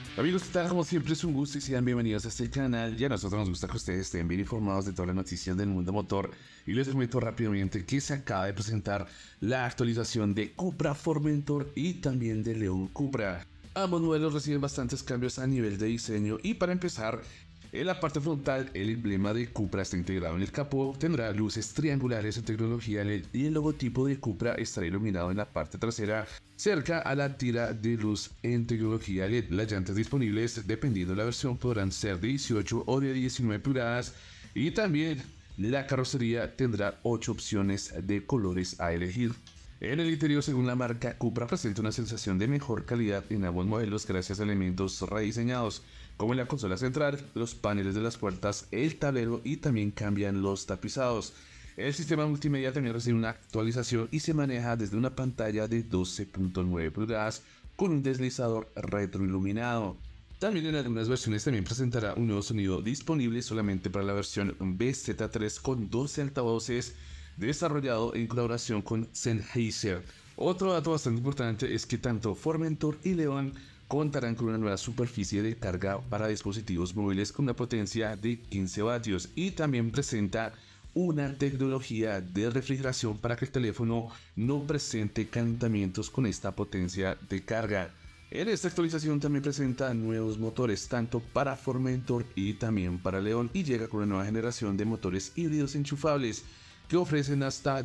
Amigos, ¿qué tal? Como siempre es un gusto y sean bienvenidos a este canal. Ya a nosotros nos gusta que ustedes estén bien informados de todas las noticias del mundo motor. Y les comento rápidamente que se acaba de presentar la actualización de Cupra Formentor y también de León Cupra. Ambos modelos reciben bastantes cambios a nivel de diseño y para empezar, en la parte frontal, el emblema de Cupra está integrado en el capó, tendrá luces triangulares en tecnología LED y el logotipo de Cupra estará iluminado en la parte trasera, cerca a la tira de luz en tecnología LED. Las llantas disponibles, dependiendo de la versión, podrán ser de 18 o de 19 pulgadas y también la carrocería tendrá 8 opciones de colores a elegir. En el interior, según la marca, Cupra presenta una sensación de mejor calidad en ambos modelos gracias a elementos rediseñados, como en la consola central, los paneles de las puertas, el tablero y también cambian los tapizados. El sistema multimedia también recibe una actualización y se maneja desde una pantalla de 12.9 pulgadas con un deslizador retroiluminado. También en algunas versiones también presentará un nuevo sonido disponible solamente para la versión BZ3 con 12 altavoces desarrollado en colaboración con Sennheiser. Otro dato bastante importante es que tanto Formentor y León contarán con una nueva superficie de carga para dispositivos móviles con una potencia de 15 vatios y también presenta una tecnología de refrigeración para que el teléfono no presente calentamientos con esta potencia de carga. En esta actualización también presenta nuevos motores tanto para Formentor y también para León y llega con una nueva generación de motores híbridos enchufables que ofrecen hasta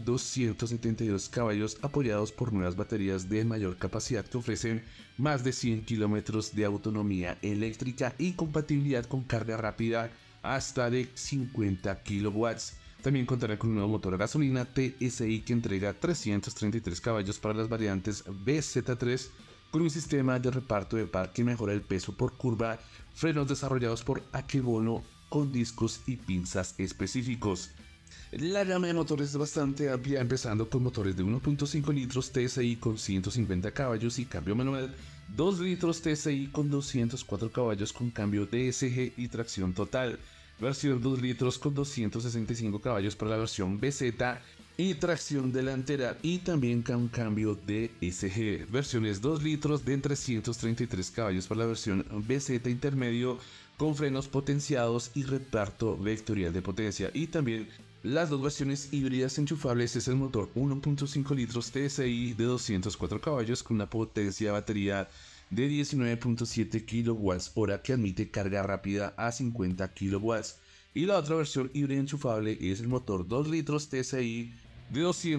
272 caballos apoyados por nuevas baterías de mayor capacidad que ofrecen más de 100 kilómetros de autonomía eléctrica y compatibilidad con carga rápida hasta de 50 kilowatts. También contará con un nuevo motor a gasolina TSI que entrega 333 caballos para las variantes BZ3 con un sistema de reparto de par que mejora el peso por curva, frenos desarrollados por Akebono con discos y pinzas específicos. La gama de motores es bastante amplia, empezando con motores de 1.5 litros TSI con 150 caballos y cambio manual, 2 litros TSI con 204 caballos con cambio DSG y tracción total, versión 2 litros con 265 caballos para la versión BZ y tracción delantera y también con cambio DSG, versiones 2 litros de 333 caballos para la versión BZ intermedio con frenos potenciados y reparto vectorial de potencia y también las dos versiones híbridas enchufables es el motor 1.5 litros TSI de 204 caballos con una potencia de batería de 19.7 kWh que admite carga rápida a 50 kW. Y la otra versión híbrida enchufable es el motor 2 litros TSI de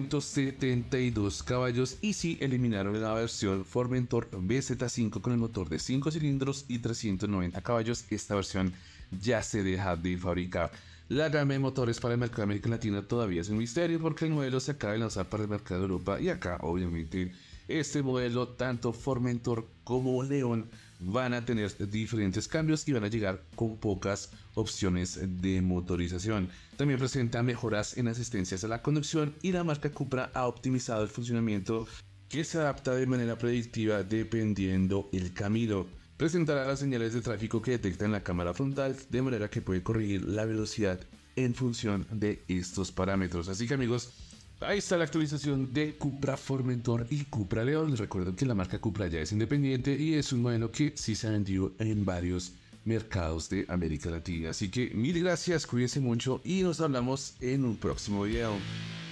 272 caballos y si eliminaron la versión Formentor BZ5 con el motor de 5 cilindros y 390 caballos, esta versión ya se deja de fabricar. La gama de motores para el mercado de América Latina todavía es un misterio porque el modelo se acaba de lanzar para el mercado de Europa y acá obviamente este modelo tanto Formentor como León van a tener diferentes cambios y van a llegar con pocas opciones de motorización. También presenta mejoras en asistencias a la conducción y la marca Cupra ha optimizado el funcionamiento que se adapta de manera predictiva dependiendo el camino. Presentará las señales de tráfico que detecta en la cámara frontal de manera que puede corregir la velocidad en función de estos parámetros. Así que amigos, ahí está la actualización de Cupra Formentor y Cupra León. Les recuerdo que la marca Cupra ya es independiente y es un modelo que sí se ha vendido en varios mercados de América Latina. Así que mil gracias, cuídense mucho y nos hablamos en un próximo video.